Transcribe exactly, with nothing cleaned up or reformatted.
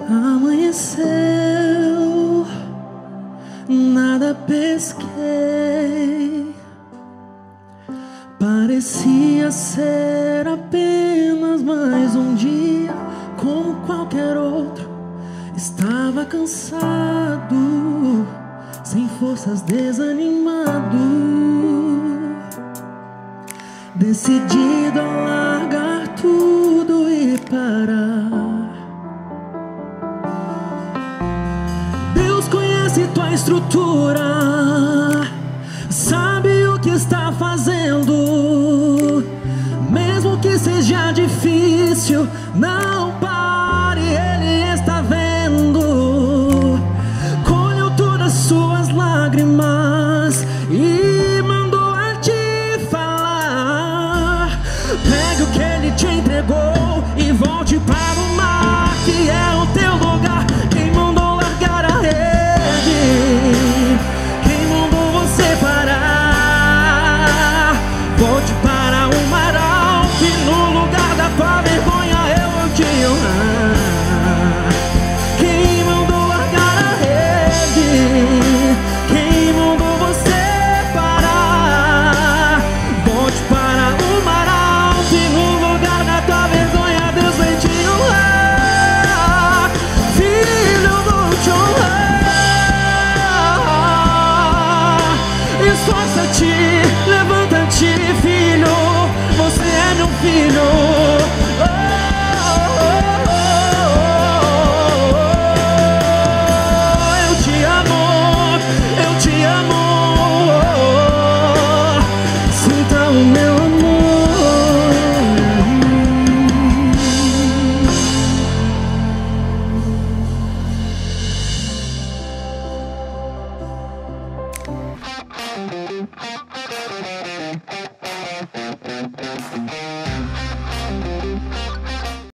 Amanheceu, nada pesquei. Parecia ser apenas mais um dia como qualquer outro. Estava cansado, sem forças, desanimado, decidido a largar tudo e parar. Deus conhece tua estrutura, sabe o que está fazendo. Mesmo que seja difícil, não pare, Ele está vendo. Colheu todas suas lágrimas e mandou a te falar. Pegue o que Ele te entregou e volte para o mar, que é o teu lugar. Quem mandou largar a rede? Quem mandou você parar? Volte para o mar alto e no lugar da tua vergonha eu vou te honrar. Quem mandou largar a rede? Quem mandou você parar? Volte para o mar alto e no lugar da tua vergonha Deus vai te honrar. Filho, eu vou te honrar. Esforça-te, levanta-te, filho, você é meu filho. Oh, oh, oh, oh. Eu te amo, eu te amo. Sinta o meu amor.